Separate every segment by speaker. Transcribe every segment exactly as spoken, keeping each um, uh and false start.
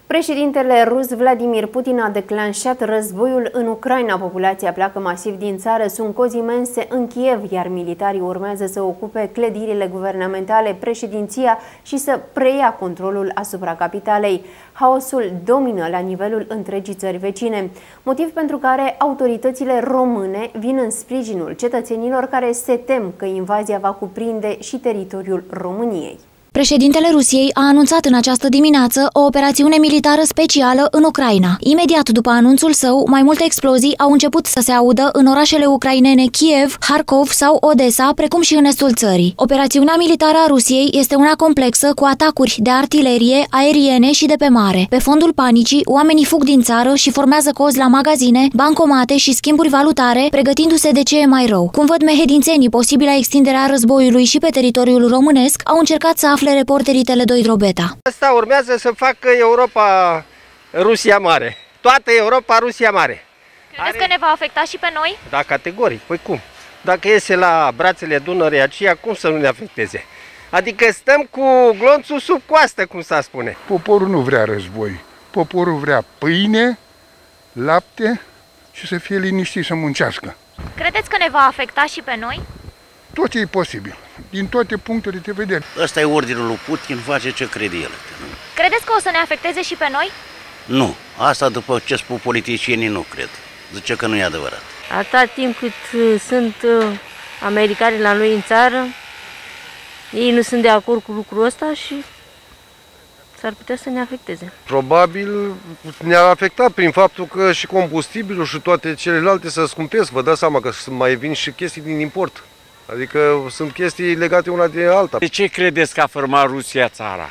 Speaker 1: Președintele rus Vladimir Putin a declanșat războiul în Ucraina. Populația pleacă masiv din țară, sunt cozi imense în Kiev, iar militarii urmează să ocupe clădirile guvernamentale, președinția și să preia controlul asupra capitalei. Haosul domină la nivelul întregii țări vecine, motiv pentru care autoritățile române vin în sprijinul cetățenilor care se tem că invazia va cuprinde și teritoriul României.
Speaker 2: Președintele Rusiei a anunțat în această dimineață o operațiune militară specială în Ucraina. Imediat după anunțul său, mai multe explozii au început să se audă în orașele ucrainene Kiev, Harkov sau Odessa, precum și în estul țării. Operațiunea militară a Rusiei este una complexă, cu atacuri de artilerie, aeriene și de pe mare. Pe fondul panicii, oamenii fug din țară și formează cozi la magazine, bancomate și schimburi valutare, pregătindu-se de ce e mai rău. Cum văd mehedințenii posibila extinderea războiului și pe teritoriul românesc, au încercat să afle reporterii Tele doi Drobeta.
Speaker 3: Asta urmează să facă Europa Rusia mare. Toată Europa Rusia mare.
Speaker 4: Credeți Are... că ne va afecta și pe noi?
Speaker 3: Da, categoric. Păi cum? Dacă iese la brațele Dunării aceea, cum să nu ne afecteze? Adică stăm cu glonțul sub coastă, cum s-a spune.
Speaker 5: Poporul nu vrea război. Poporul vrea pâine, lapte și să fie liniștit, să muncească.
Speaker 4: Credeți că ne va afecta și pe noi?
Speaker 5: Tot e posibil, din toate punctele de vedere.
Speaker 6: Ăsta e ordinul lui Putin, face ce crede el.
Speaker 4: Credeți că o să ne afecteze și pe noi?
Speaker 6: Nu. Asta după ce spun politicienii nu cred. Zice că nu e adevărat.
Speaker 7: Atâta timp cât sunt americani la noi în țară, ei nu sunt de acord cu lucrul ăsta și s-ar putea să ne afecteze.
Speaker 8: Probabil ne-a afectat prin faptul că și combustibilul și toate celelalte se scumpesc. Vă dați seama că mai vin și chestii din import. Adică sunt chestii legate una de alta.
Speaker 9: De ce credeți că a fărmat Rusia țara?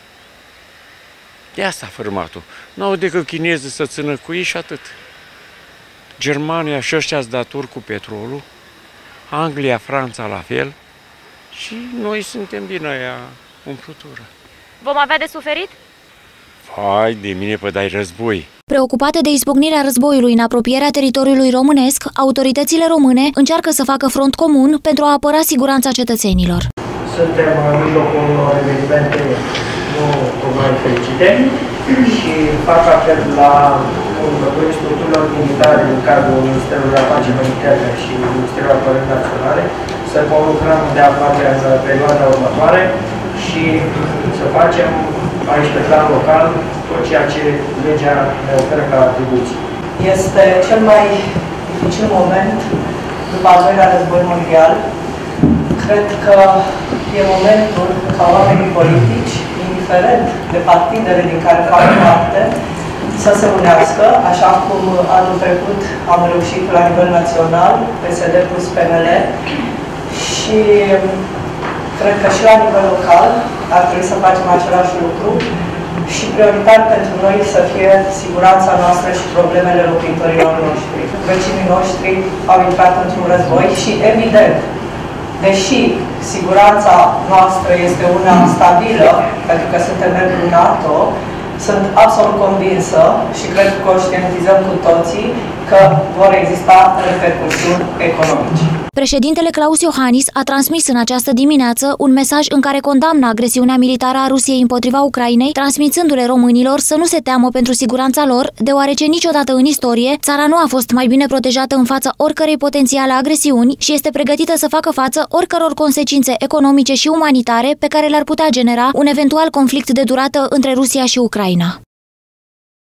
Speaker 9: De asta a fărmat-o. N-au decât chinezii să țină cu ei și atât. Germania și ăștia-s datori cu petrolul, Anglia, Franța la fel și noi suntem din aia umplutură.
Speaker 4: Vom avea de suferit?
Speaker 9: Hai de mine, păi dai război.
Speaker 2: Preocupate de izbucnirea războiului în apropierea teritoriului românesc, autoritățile române încearcă să facă front comun pentru a apăra siguranța cetățenilor.
Speaker 10: Suntem în mijlocul unor evenimente nu tocmai fericite și fac apel la conducătorii structurilor militare din cadrul Ministerului Afacerilor Interne și Ministerul Apărării Naționale să conlucrăm de aproape în perioada următoare și să facem aici pe plan local tot ceea ce legea ne oferă ca atribuții.
Speaker 11: Este cel mai dificil moment după al doilea război mondial. Cred că e momentul ca oamenii politici, indiferent de partidele din care fac parte, să se unească, așa cum anul trecut am reușit la nivel național, P S D plus P N L, și cred că și la nivel local ar trebui să facem același lucru și prioritar pentru noi să fie siguranța noastră și problemele locuitorilor noștri. Vecinii noștri au intrat într-un război și, evident, deși siguranța noastră este una stabilă, pentru că suntem membru NATO, sunt absolut convinsă și cred că conștientizăm cu toții că vor exista repercusiuni economice.
Speaker 2: Președintele Claus Iohannis a transmis în această dimineață un mesaj în care condamnă agresiunea militară a Rusiei împotriva Ucrainei, transmițându-le românilor să nu se teamă pentru siguranța lor, deoarece niciodată în istorie țara nu a fost mai bine protejată în fața oricărei potențiale agresiuni și este pregătită să facă față oricăror consecințe economice și umanitare pe care le-ar putea genera un eventual conflict de durată între Rusia și Ucraina.